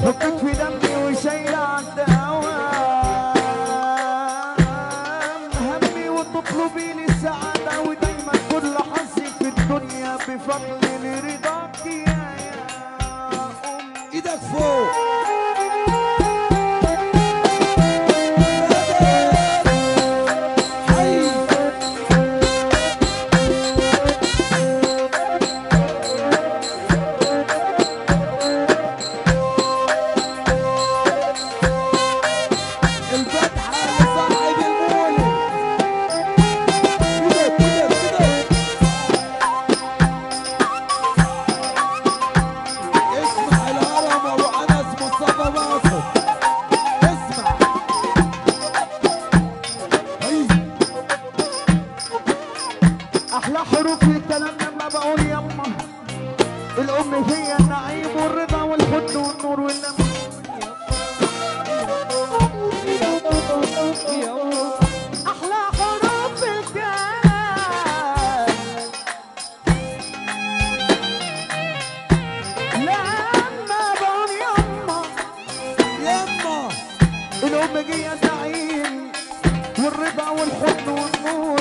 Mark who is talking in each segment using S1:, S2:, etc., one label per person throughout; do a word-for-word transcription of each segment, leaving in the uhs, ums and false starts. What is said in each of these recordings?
S1: حبك في دمي وشايلة عالدوام همي وتطلبي لي السعادة ودايما كل حظي في الدنيا بفضل رضاك يا يا أمي.
S2: ايدك فوق
S1: أحلى حروف الكلام لما بقول يما الأم هي النعيم والرضا والحب والنور واللمة. أحلى حروف الكلام لما بقول يما
S2: يما
S1: الأم هي النعيم والرضا والحب والنور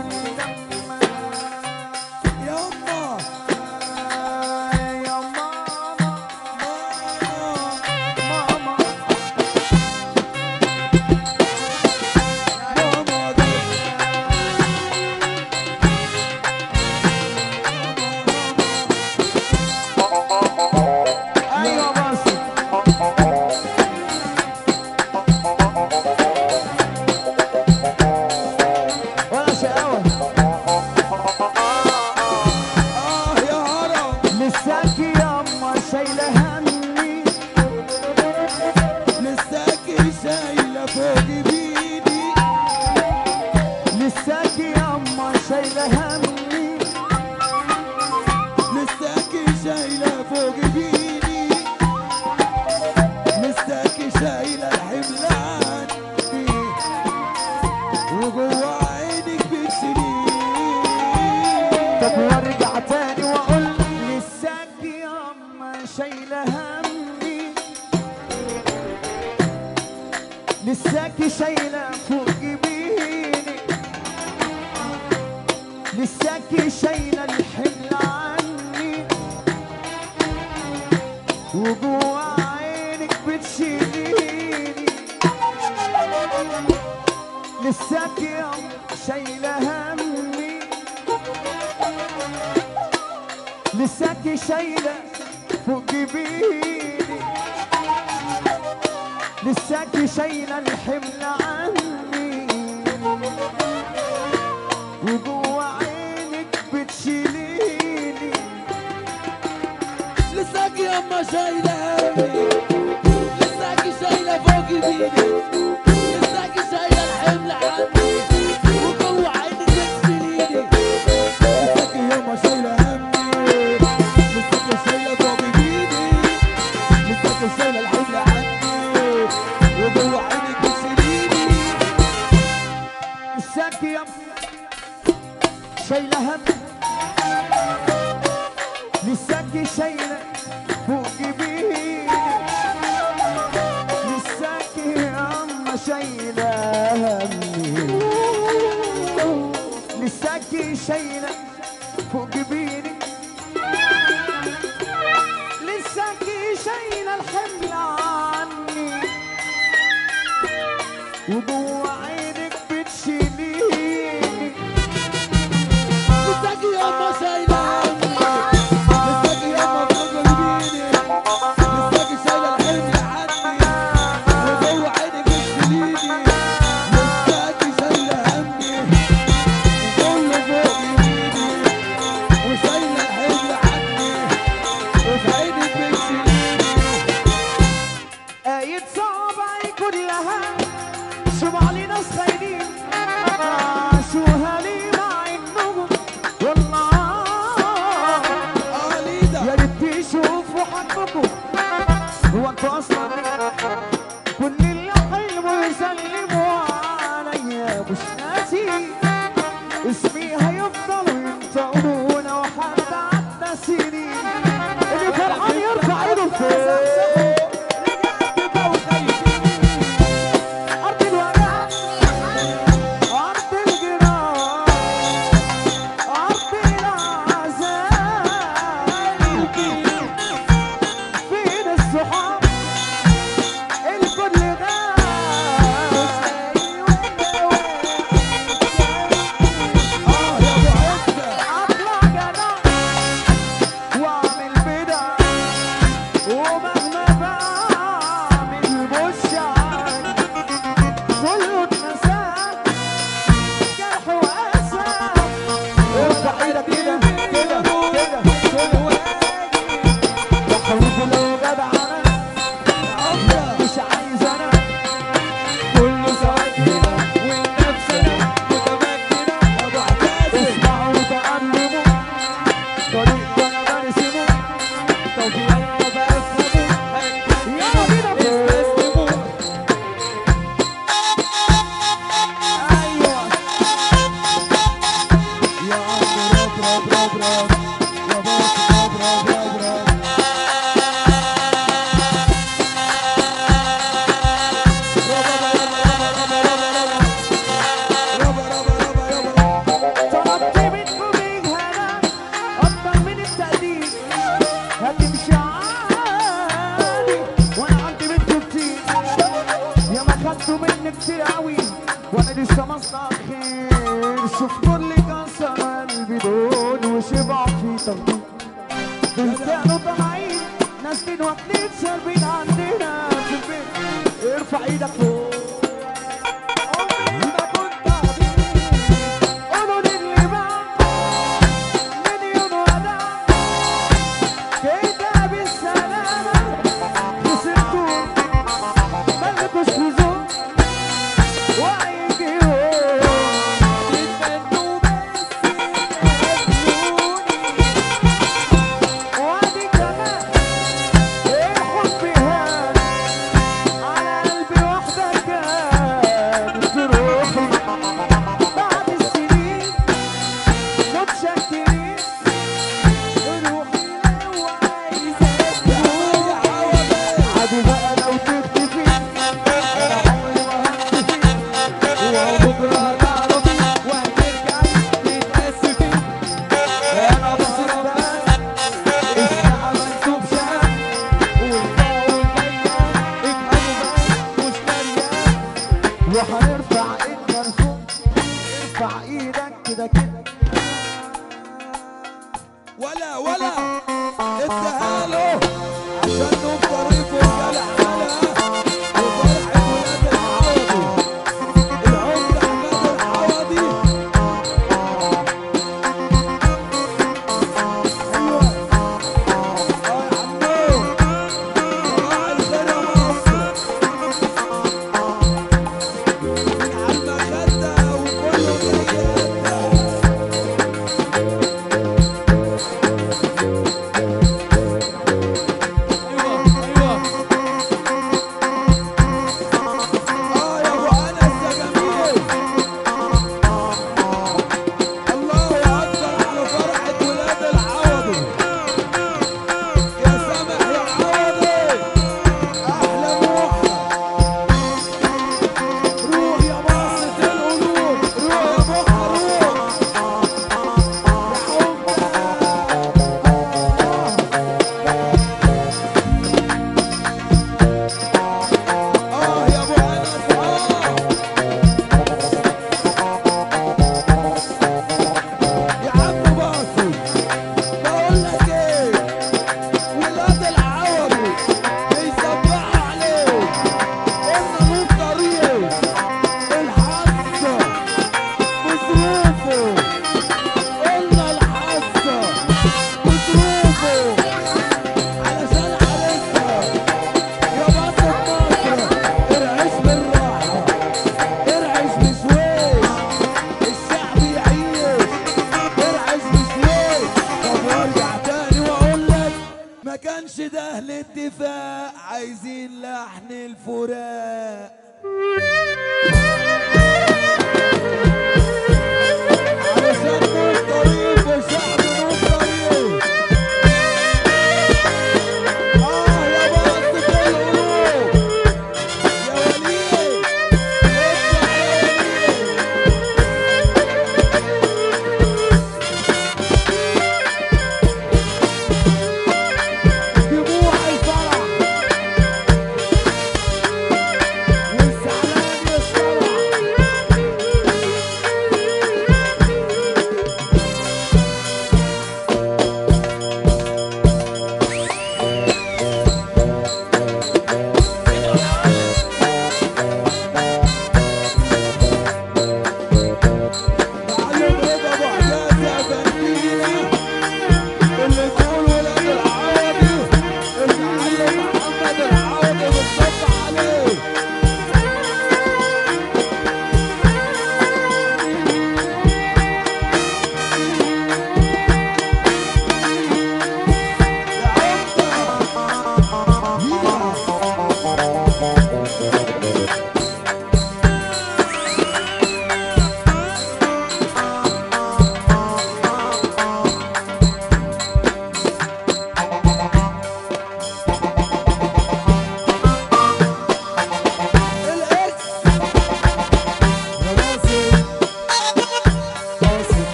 S1: لساكي شايلة فوق جبيني لساكي شايلة الحمل عني وجوا عينك بتشيليني لساكي شايلة همي لساكي شايلة فوق جبيني لساكي شايلة الحمل عني وجوا عينك بتشيليني
S2: لساكي يما شايلة همي لساكي شايلة فوق ايديني لساكي شايلة الحمل عني وجوا عينك بتشيليني لساكي يما شايلة همي لساكي شايلة فوق ايديني لساكي شايلة الحمل عني وجوا عينك بتشيليني
S1: لساكي يما شايلة هم لساكي شايلة فوق جبيني لساكي يما شايلة همي لساكي شايلة فوق جبيني لساكي شايلة الحمل عني وجوا عينك بتشيليني
S2: لساكي يما شايلة همي لساكي يما فوق ايديني لساكي شايلة الحمل عني وجوا عينك بتشيليني لساكي شايلة همي وكله فوق ايديني وشايلة الحمل عني وفي عينك بتشيليني
S1: آية صوابعي كلها شمع لي ناس خاينين عاشوها لي مع النجوم والله يا ريت تشوفوا حقكم هو انتوا اصلا كل اللي حلموا يسلموا عليا مش ناسي اسمي هيفضلوا ينطقونا وحتى عدى سنين اللي فرحان يرفع ايده فوق ومهما بعمل مش عارف كله اتنسى جرح واسى. ارفع ايدك كده كده كده كده يا حبيبي لو جدع انا مش عايز انا كله سواء كده والنفس انا متمكنه. ابو عباس اسمعوا وتعلموا طريق انا برسمه. طب يلا بقى افهموا يلا بينا استسلموا. ايوه يا عم راب راب راب راب يا باص راب راب راب راب. طلبت منكم إهانة أكتر من التقدير هتمشي عادي وأنا عندي منكم كتير. يا ما خدتوا مني كتير أوي وأنا لسه مصنع خير. شوف كل كسر قلبي دول وشبع في تغطية. دول كانوا طالعين نازلين واكلين شاربين عندنا في البيت. ارفع ايدك فوق عمري ما كنت عبيد. قولوا للي باع مليون ودع كده بالسلامة. خسرتوا ملكوش لزوم وهيجي يوم تتمنوا بس تقابلوني. وادي كمان الحب هان على قلبي واحدة كانت روحي. بعد السنين متشكرين روحي لو عايزة عادي بقى لو تختفي أنا عمري ما هختفي. وبكرة هتعرفي وهترجعي تتأسفي. أنا بصرف بقى الساعة منسوب شقة والقاع والبيان اجهزوا بقى مش مريان. وهنرفع ايدنا لفوق ارفع ايدك كده كده.
S2: ولا ولا اديها له عشان نفطر رجاله حالها وفرحه ولاد العوضي. العمده عماد العوضي. ايوه اه يا عمو صباح الخير يا مصر. من على المخده وكله جاي يده. كانش ده الاتفاق عايزين لحن الفراق.